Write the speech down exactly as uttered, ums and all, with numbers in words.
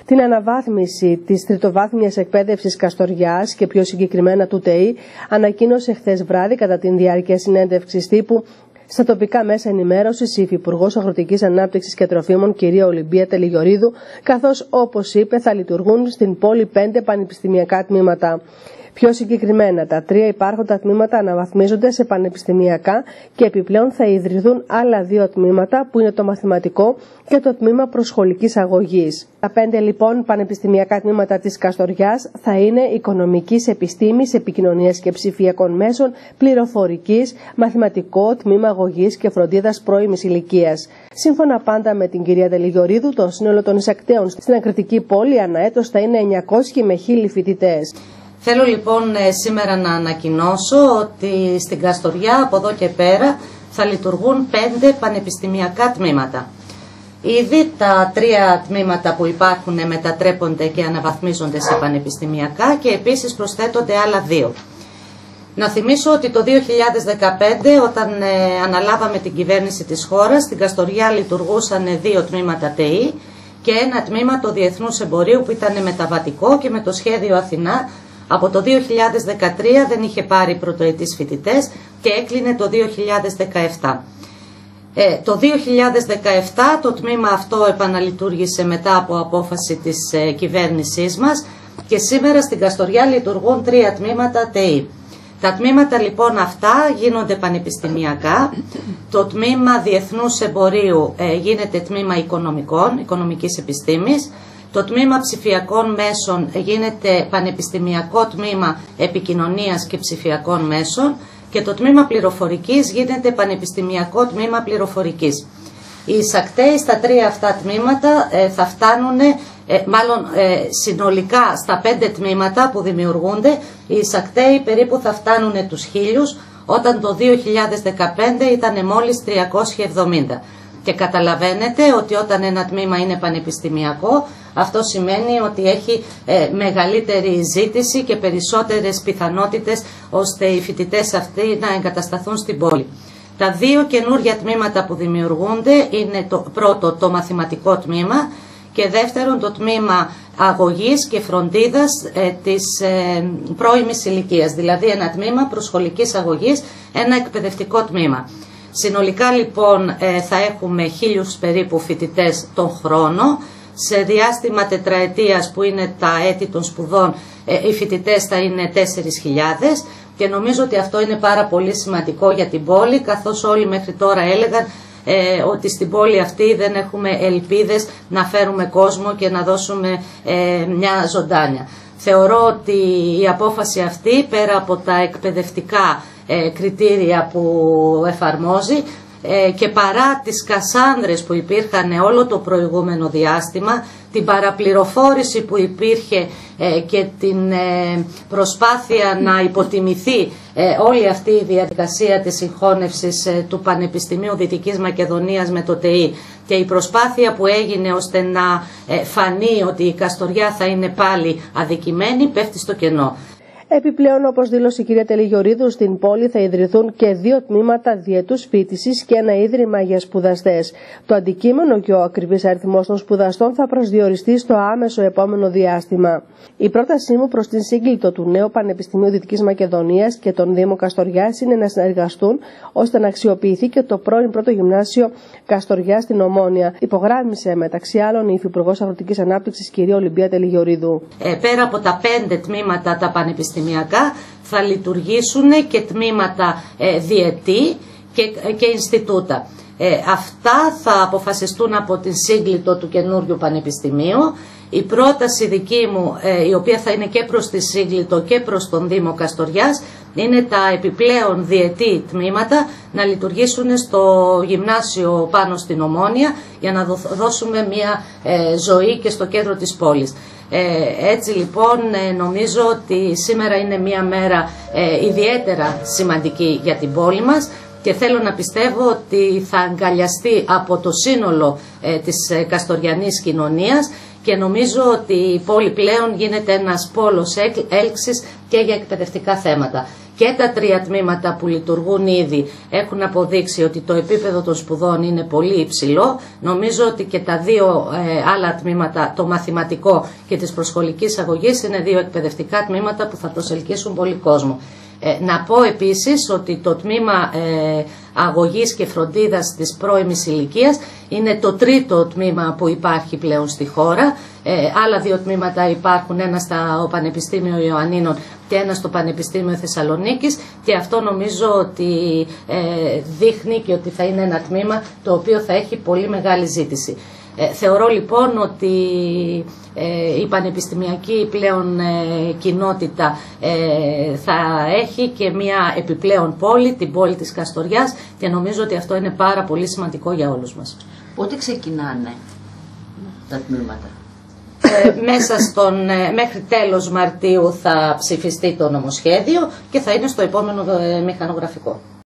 την αναβάθμιση της τριτοβάθμιας εκπαίδευσης Καστοριάς και πιο συγκεκριμένα του ΤΕΙ ανακοίνωσε χθες βράδυ κατά την διάρκεια συνέντευξης τύπου στα τοπικά μέσα ενημέρωσης η Υφυπουργός Αγροτικής Ανάπτυξης και Τροφίμων κυρία Ολυμπία Τελιγιορίδου, καθώς όπως είπε θα λειτουργούν στην πόλη πέντε πανεπιστημιακά τμήματα. Πιο συγκεκριμένα, τα τρία υπάρχοντα τμήματα αναβαθμίζονται σε πανεπιστημιακά και επιπλέον θα ιδρυθούν άλλα δύο τμήματα που είναι το μαθηματικό και το τμήμα προσχολικής αγωγής. Τα πέντε λοιπόν πανεπιστημιακά τμήματα της Καστοριάς θα είναι οικονομικής επιστήμης, επικοινωνίας και ψηφιακών μέσων, πληροφορικής, μαθηματικό, τμήμα αγωγής και φροντίδας πρώιμης ηλικίας. Σύμφωνα πάντα με την κυρία Τελιγιορίδου, το σύνολο των εισακτέων στην ακριτική πόλη ανά έτος θα είναι εννιακόσιοι με χίλιοι φοιτητές. Θέλω λοιπόν σήμερα να ανακοινώσω ότι στην Καστοριά από εδώ και πέρα θα λειτουργούν πέντε πανεπιστημιακά τμήματα. Ήδη τα τρία τμήματα που υπάρχουν μετατρέπονται και αναβαθμίζονται σε πανεπιστημιακά και επίσης προσθέτονται άλλα δύο. Να θυμίσω ότι το δύο χιλιάδες δεκαπέντε όταν αναλάβαμε την κυβέρνηση της χώρας, στην Καστοριά λειτουργούσαν δύο τμήματα ΤΕΙ και ένα τμήμα το Διεθνούς Εμπορίου που ήταν μεταβατικό και με το σχέδιο Αθηνά. Από το δύο χιλιάδες δεκατρία δεν είχε πάρει πρωτοετής φοιτητές και έκλεινε το δύο χιλιάδες δεκαεπτά. Ε, το δύο χιλιάδες δεκαεπτά το τμήμα αυτό επαναλειτουργήσε μετά από απόφαση της ε, κυβέρνησής μας και σήμερα στην Καστοριά λειτουργούν τρία τμήματα ΤΕΙ. Τα τμήματα λοιπόν αυτά γίνονται πανεπιστημιακά. Το τμήμα Διεθνούς Εμπορίου ε, γίνεται τμήμα οικονομικών, οικονομικής επιστήμης. Το τμήμα ψηφιακών μέσων γίνεται πανεπιστημιακό τμήμα επικοινωνίας και ψηφιακών μέσων και το τμήμα πληροφορικής γίνεται πανεπιστημιακό τμήμα πληροφορικής. Οι εισακτέοι στα τρία αυτά τμήματα ε, θα φτάνουν, ε, μάλλον ε, συνολικά στα πέντε τμήματα που δημιουργούνται, οι εισακτέοι περίπου θα φτάνουν τους χίλιους, όταν το δύο χιλιάδες δεκαπέντε ήταν μόλις τριακόσιοι εβδομήντα. Και καταλαβαίνετε ότι όταν ένα τμήμα είναι πανεπιστημιακό, αυτό σημαίνει ότι έχει ε, μεγαλύτερη ζήτηση και περισσότερες πιθανότητες ώστε οι φοιτητές αυτοί να εγκατασταθούν στην πόλη. Τα δύο καινούργια τμήματα που δημιουργούνται είναι το πρώτο το μαθηματικό τμήμα και δεύτερον το τμήμα αγωγής και φροντίδας ε, της ε, πρώιμης ηλικίας, δηλαδή ένα τμήμα προσχολικής αγωγής, ένα εκπαιδευτικό τμήμα. Συνολικά λοιπόν θα έχουμε χίλιους περίπου φοιτητές τον χρόνο. Σε διάστημα τετραετίας που είναι τα έτη των σπουδών οι φοιτητές θα είναι τέσσερις χιλιάδες και νομίζω ότι αυτό είναι πάρα πολύ σημαντικό για την πόλη, καθώς όλοι μέχρι τώρα έλεγαν ε, ότι στην πόλη αυτή δεν έχουμε ελπίδες να φέρουμε κόσμο και να δώσουμε ε, μια ζωντάνια. Θεωρώ ότι η απόφαση αυτή πέρα από τα εκπαιδευτικά ε, κριτήρια που εφαρμόζει ε, και παρά τις κασάνδρες που υπήρχαν όλο το προηγούμενο διάστημα, την παραπληροφόρηση που υπήρχε ε, και την ε, προσπάθεια να υποτιμηθεί ε, όλη αυτή η διαδικασία της συγχώνευσης ε, του Πανεπιστημίου Δυτικής Μακεδονίας με το ΤΕΙ και η προσπάθεια που έγινε ώστε να ε, φανεί ότι η Καστοριά θα είναι πάλι αδικημένη, πέφτει στο κενό. Επιπλέον, όπως δήλωσε η κυρία Τελιγιορίδου, στην πόλη θα ιδρυθούν και δύο τμήματα διετούς φοιτησης και ένα ίδρυμα για σπουδαστές. Το αντικείμενο και ο ακριβής αριθμός των σπουδαστών θα προσδιοριστεί στο άμεσο επόμενο διάστημα. Η πρότασή μου προς την σύγκλιτο του νέου Πανεπιστημίου Δυτικής Μακεδονίας και τον Δήμο Καστοριάς είναι να συνεργαστούν ώστε να αξιοποιηθεί και το πρώην πρώτο γυμνάσιο Καστοριάς στην Ομόνια. Υπογράμμισε μεταξύ άλλων η Υφυπουργός Αγροτικής Ανάπτυξης κυρία Ολυμπία Τελιγιορίδου. Ε, πέρα από τα πέντε τμήματα τα πανεπιστημιακά, θα λειτουργήσουν και τμήματα ε, διετή και, και Ινστιτούτα. Ε, αυτά θα αποφασιστούν από την σύγκλιτο του καινούριου πανεπιστημίου. Η πρόταση δική μου, ε, η οποία θα είναι και προς τη σύγκλιτο και προς τον Δήμο Καστοριάς, είναι τα επιπλέον διετή τμήματα να λειτουργήσουν στο γυμνάσιο πάνω στην Ομόνια για να δώσουμε μια ε, ζωή και στο κέντρο της πόλης. Ε, έτσι λοιπόν ε, νομίζω ότι σήμερα είναι μια μέρα ε, ιδιαίτερα σημαντική για την πόλη μας και θέλω να πιστεύω ότι θα αγκαλιαστεί από το σύνολο ε, της ε, καστοριανής κοινωνίας και νομίζω ότι η πόλη πλέον γίνεται ένας πόλος έλξης και για εκπαιδευτικά θέματα. και τα τρία τμήματα που λειτουργούν ήδη έχουν αποδείξει ότι το επίπεδο των σπουδών είναι πολύ υψηλό. Νομίζω ότι και τα δύο ε, άλλα τμήματα, το μαθηματικό και της προσχολικής αγωγής, είναι δύο εκπαιδευτικά τμήματα που θα προσελκύσουν πολύ κόσμο. Ε, να πω επίσης ότι το τμήμα ε, αγωγής και φροντίδας της πρώιμης ηλικίας είναι το τρίτο τμήμα που υπάρχει πλέον στη χώρα. Ε, άλλα δύο τμήματα υπάρχουν, ένα στο Πανεπιστήμιο Ιωαννίνων και ένα στο Πανεπιστήμιο Θεσσαλονίκης, και αυτό νομίζω ότι ε, δείχνει και ότι θα είναι ένα τμήμα το οποίο θα έχει πολύ μεγάλη ζήτηση. Ε, θεωρώ λοιπόν ότι ε, η πανεπιστημιακή πλέον ε, κοινότητα ε, θα έχει και μια επιπλέον πόλη, την πόλη της Καστοριάς, και νομίζω ότι αυτό είναι πάρα πολύ σημαντικό για όλους μας. Πότε ξεκινάνε τα τμήματα? Ε, μέσα στον, ε, μέχρι τέλος Μαρτίου θα ψηφιστεί το νομοσχέδιο και θα είναι στο επόμενο ε, μηχανογραφικό.